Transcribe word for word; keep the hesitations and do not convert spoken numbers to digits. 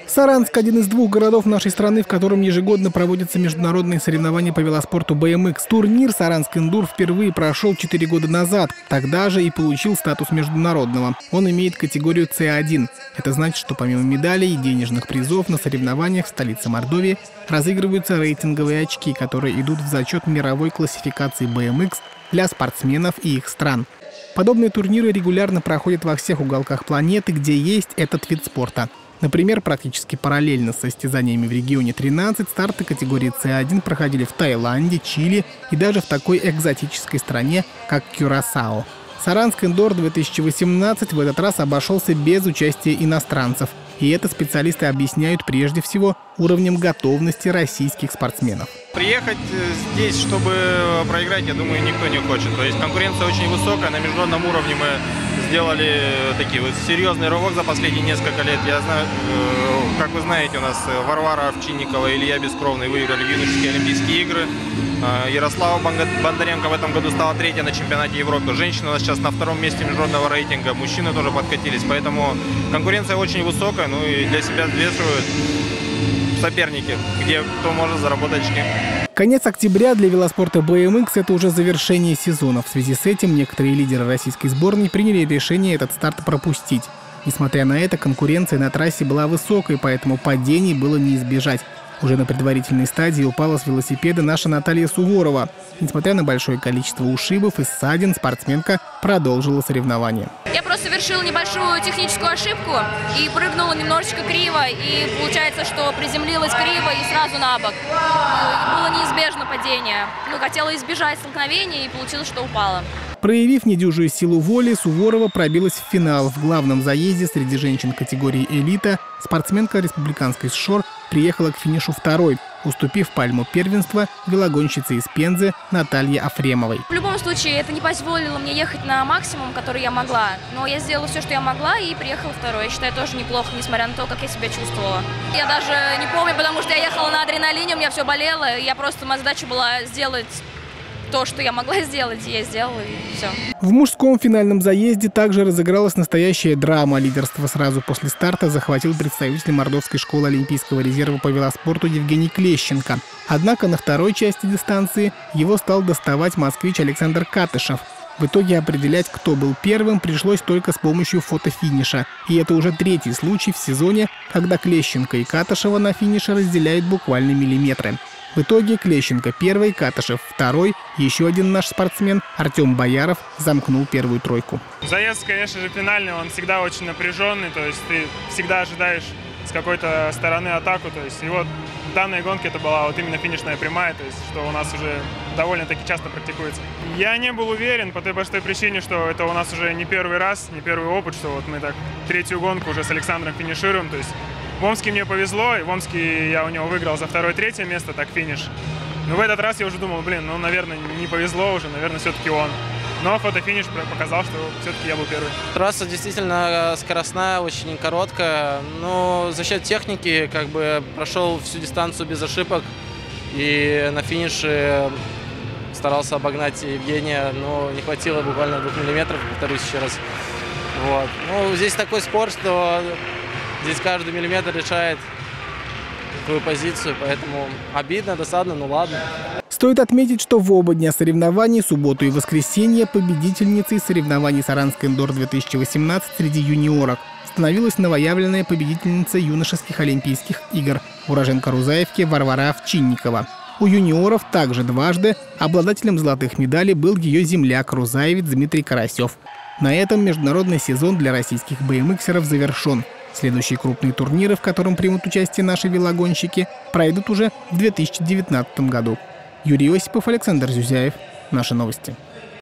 Саранск – один из двух городов нашей страны, в котором ежегодно проводятся международные соревнования по велоспорту бэ эм икс. Турнир «Саранск Индур» впервые прошел четыре года назад. Тогда же и получил статус международного. Он имеет категорию цэ один. Это значит, что помимо медалей и денежных призов на соревнованиях в столице Мордовии разыгрываются рейтинговые очки, которые идут в зачет мировой классификации бэ эм икс для спортсменов и их стран. Подобные турниры регулярно проходят во всех уголках планеты, где есть этот вид спорта. Например, практически параллельно с состязаниями в регионе тринадцать старты категории цэ один проходили в Таиланде, Чили и даже в такой экзотической стране, как Кюрасао. Саранск Индур две тысячи восемнадцать в этот раз обошелся без участия иностранцев. И это специалисты объясняют прежде всего уровнем готовности российских спортсменов. Приехать здесь, чтобы проиграть, я думаю, никто не хочет. То есть конкуренция очень высокая. На международном уровне мы сделали такие вот серьезный рывок за последние несколько лет. Я знаю, как вы знаете, у нас Варвара Овчинникова и Илья Бескровный выиграли юношеские Олимпийские игры. Ярослава Бондаренко в этом году стала третья на чемпионате Европы. Женщина у нас сейчас на втором месте международного рейтинга. Мужчины тоже подкатились. Поэтому конкуренция очень высокая. Ну и для себя взвешивают соперники, где кто может заработать очки. Конец октября для велоспорта бэ эм икс – это уже завершение сезона. В связи с этим некоторые лидеры российской сборной приняли решение этот старт пропустить. Несмотря на это, конкуренция на трассе была высокой, поэтому падений было не избежать. Уже на предварительной стадии упала с велосипеда наша Наталья Суворова. Несмотря на большое количество ушибов и ссадин, спортсменка продолжила соревнования. Я просто совершила небольшую техническую ошибку и прыгнула немножечко криво. И получается, что приземлилась криво и сразу на бок. Было неизбежно падение. Ну, хотела избежать столкновения и получилось, что упала. Проявив недюжую силу воли, Суворова пробилась в финал. В главном заезде среди женщин категории «Элита» спортсменка республиканской СШОР приехала к финишу второй, уступив пальму первенства велогонщице из Пензы Наталье Афремовой. В любом случае, это не позволило мне ехать на максимум, который я могла. Но я сделала все, что я могла, и приехала второй. Я считаю, тоже неплохо, несмотря на то, как я себя чувствовала. Я даже не помню, потому что я ехала на адреналине, у меня все болело. Я просто, моя задача была сделать то, что я могла сделать, я сделала, и все. В мужском финальном заезде также разыгралась настоящая драма. Лидерство сразу после старта захватил представитель Мордовской школы Олимпийского резерва по велоспорту Евгений Клещенко. Однако на второй части дистанции его стал доставать москвич Александр Катышев. В итоге определять, кто был первым, пришлось только с помощью фотофиниша. И это уже третий случай в сезоне, когда Клещенко и Катышева на финише разделяют буквально миллиметры. В итоге Клещенко первый, Катышев второй. Еще один наш спортсмен, Артем Бояров, замкнул первую тройку. Заезд, конечно же, финальный, он всегда очень напряженный. То есть ты всегда ожидаешь с какой-то стороны атаку. То есть и вот в данной гонке это была вот именно финишная прямая, то есть что у нас уже довольно-таки часто практикуется. Я не был уверен по той простой причине, что это у нас уже не первый раз, не первый опыт, что вот мы так третью гонку уже с Александром финишируем. То есть в Омске мне повезло, и в Омске я у него выиграл за второе-третье место, так финиш. Но в этот раз я уже думал, блин, ну, наверное, не повезло уже, наверное, все-таки он. Но фотофиниш показал, что все-таки я был первый. Трасса действительно скоростная, очень короткая, но за счет техники как бы прошел всю дистанцию без ошибок. И на финише старался обогнать Евгения, но не хватило буквально двух миллиметров, повторюсь еще раз. Вот. Ну, здесь такой спорт, что здесь каждый миллиметр решает твою позицию, поэтому обидно, досадно, ну ладно. Стоит отметить, что в оба дня соревнований, субботу и воскресенье, победительницей соревнований «Саранск Индур две тысячи восемнадцать» среди юниорок становилась новоявленная победительница юношеских Олимпийских игр, уроженка Рузаевки Варвара Овчинникова. У юниоров также дважды обладателем золотых медалей был ее земляк, рузаевец Дмитрий Карасев. На этом международный сезон для российских бэ эм иксеров завершен. Следующие крупные турниры, в котором примут участие наши велогонщики, пройдут уже в две тысячи девятнадцатом году. Юрий Осипов, Александр Зюзяев. Наши новости.